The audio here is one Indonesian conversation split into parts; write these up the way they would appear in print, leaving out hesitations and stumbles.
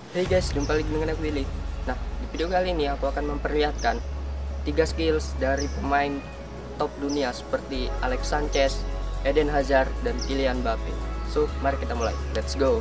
Hey guys, jumpa lagi dengan aku Willy. Nah, di video kali ini aku akan memperlihatkan 3 skills dari pemain top dunia seperti Alex Sanchez, Eden Hazard, dan Kylian Mbappe. So, mari kita mulai. Let's go.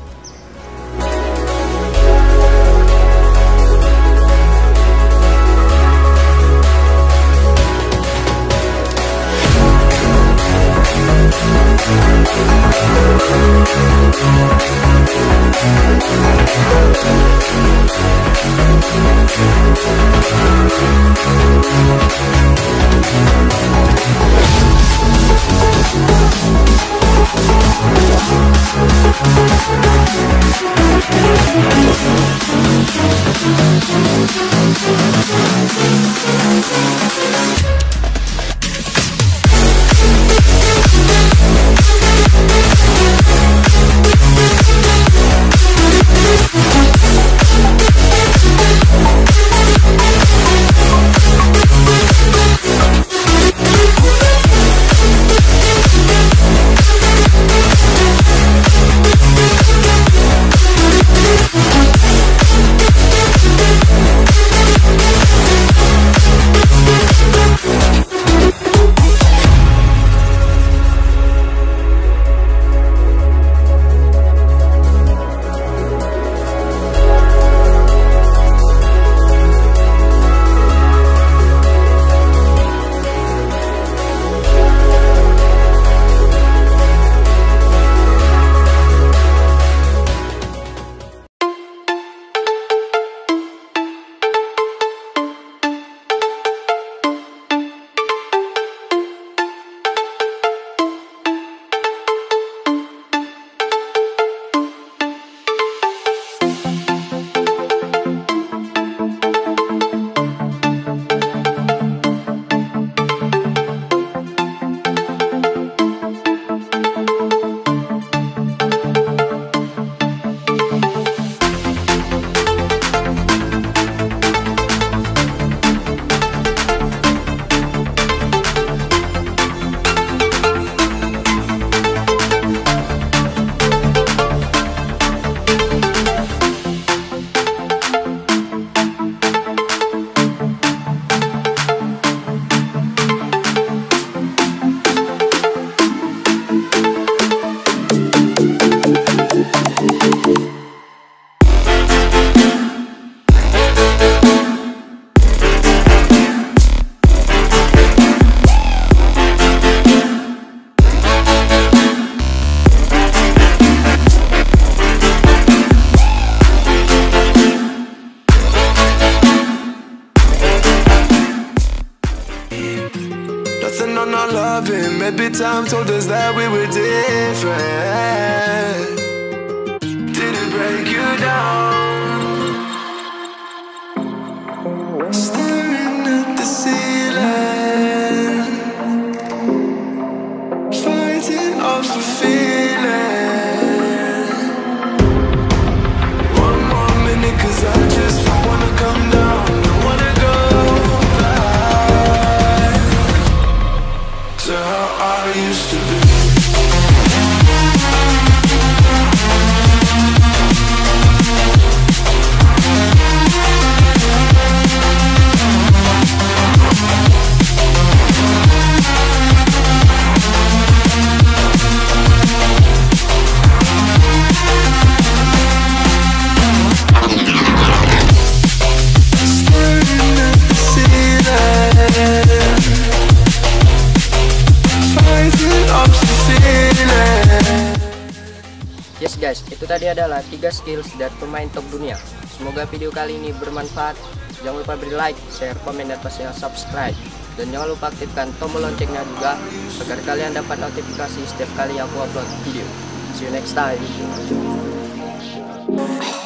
Nothing on our loving. Maybe time told us that we were different. Did it break you down? Staring at the ceiling, fighting off a feeling. One more minute, 'cause I just don't wanna come down. Don't wanna go back to how I used to be. Staring at the ceiling, fighting up the feeling. Yes guys, itu tadi adalah 3 skills dari pemain top dunia. Semoga video kali ini bermanfaat. Jangan lupa beri like, share, komen, dan pastinya subscribe. Dan jangan lupa aktifkan tombol loncengnya juga agar kalian dapat notifikasi setiap kali aku upload video. See you next time.